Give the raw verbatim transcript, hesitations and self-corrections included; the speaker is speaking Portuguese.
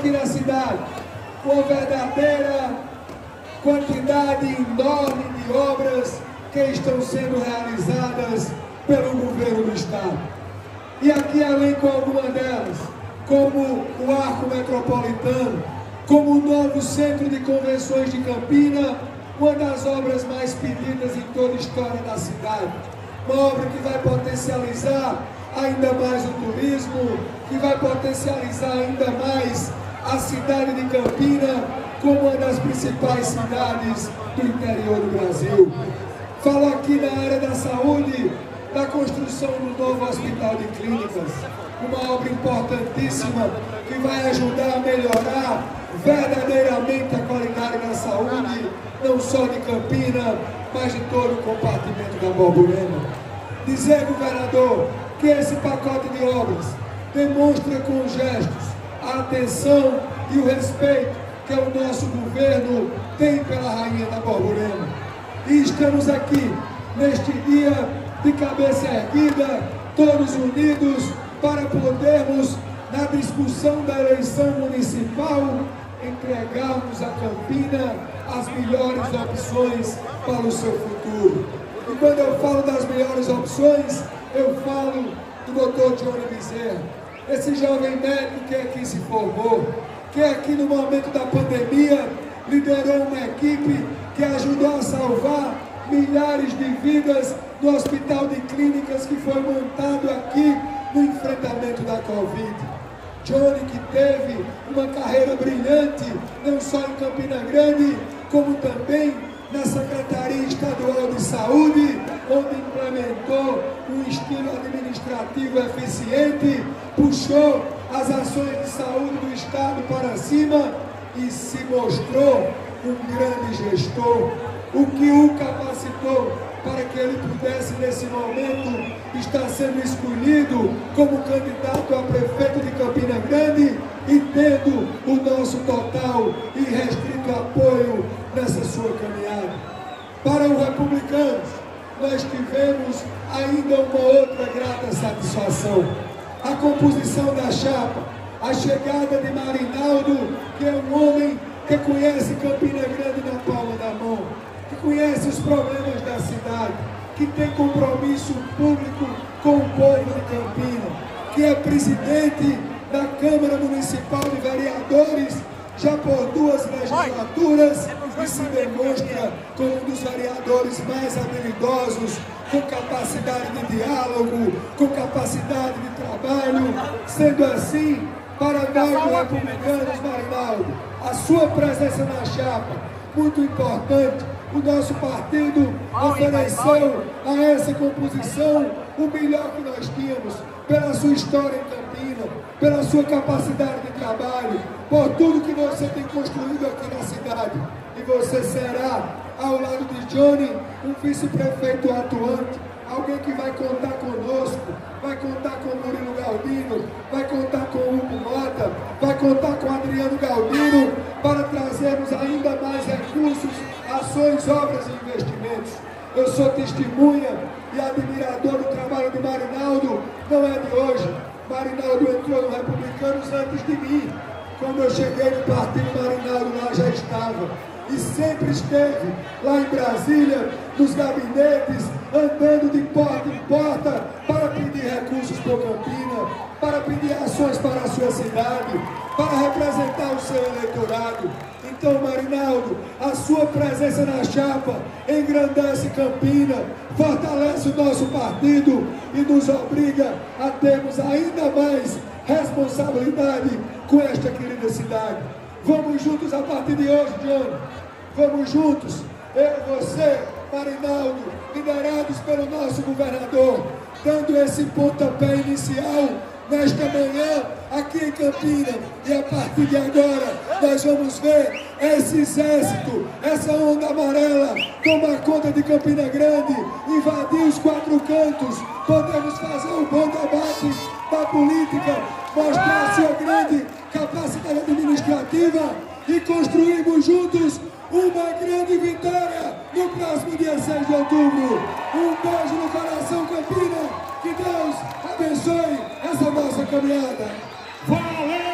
aqui na cidade uma verdadeira quantidade enorme de obras que estão sendo realizadas pelo governo do estado. E aqui elenco algumas delas, como o Arco Metropolitano, como o novo Centro de Convenções de Campina, uma das obras mais pedidas em toda a história da cidade. Uma obra que vai potencializar ainda mais o turismo, que vai potencializar ainda mais a cidade de Campina como uma das principais cidades do interior do Brasil. Falo aqui na área da saúde, da construção do novo Hospital de Clínicas, uma obra importantíssima que vai ajudar a melhorar verdadeiramente a qualidade da saúde, não só de Campina, mas de todo o compartimento da Borborema. Dizer, governador, que esse pacote de obras demonstra com gestos a atenção e o respeito que o nosso governo tem pela Rainha da Borborema. E estamos aqui, neste dia, de cabeça erguida, todos unidos, para podermos, na discussão da eleição municipal, entregarmos a Campina as melhores opções para o seu futuro. E quando eu falo das melhores opções, eu falo do doutor Johnny Bezerra, esse jovem médico que aqui se formou, que aqui no momento da pandemia liderou uma equipe que ajudou a salvar milhares de vidas no Hospital de Clínicas que foi montado aqui no enfrentamento da Covid. Johnny, que teve uma carreira brilhante, não só em Campina Grande, como também na Secretaria Estadual de Saúde, onde implementou um estilo administrativo eficiente, puxou as ações de saúde do Estado para cima e se mostrou um grande gestor, o que o capacitou para que ele pudesse, nesse momento, estar sendo escolhido como candidato a prefeito de Campina Grande e tendo o nosso total e restrito apoio nessa sua caminhada. Para os republicanos, nós tivemos ainda uma outra grata satisfação. A composição da chapa, a chegada de Marinaldo, que é um homem que conhece Campina Grande na palma da mão, que conhece os problemas da cidade, que tem compromisso público com o povo de Campina, que é presidente da Câmara Municipal de Vereadores já por duas legislaturas e se demonstra como um dos vereadores mais habilidosos, com capacidade de diálogo, com capacidade de trabalho. Sendo assim, para nós republicanos, Marinaldo, a sua presença na chapa, muito importante. O nosso partido ofereceu a essa composição o melhor que nós tínhamos, pela sua história em Campina, pela sua capacidade de trabalho, por tudo que você tem construído aqui na cidade. E você será, ao lado de Johnny, um vice-prefeito atuante, alguém que vai contar conosco, vai contar com o Murilo Galdino, vai contar com o Hugo Mota, vai contar com o Adriano Galdino, para trazermos ainda mais recursos, ações, obras e investimentos. Eu sou testemunha e admirador do trabalho de Marinaldo, não é de hoje. Marinaldo entrou no Republicanos antes de mim. Quando eu cheguei no partido, Marinaldo lá já estava. E sempre esteve lá em Brasília, nos gabinetes, andando de porta em porta, para pedir recursos para Campina, para pedir ações para a sua cidade, para representar o seu eleitorado. Então, Marinaldo, a sua presença na chapa engrandece Campina, fortalece o nosso partido e nos obriga a termos ainda mais responsabilidade com esta querida cidade. Vamos juntos a partir de hoje, Johnny. Vamos juntos, eu e você, Marinaldo, liderados pelo nosso governador, dando esse pontapé inicial nesta manhã aqui em Campina. E a partir de agora nós vamos ver esse exército, essa onda amarela tomar conta de Campina Grande, invadir os quatro cantos. Podemos fazer um bom debate da política, mostrar a sua grande capacidade administrativa e construirmos juntos uma grande vitória no próximo dia seis de outubro. Um beijo no coração, Campina. Que Deus abençoe essa nossa caminhada. Valeu!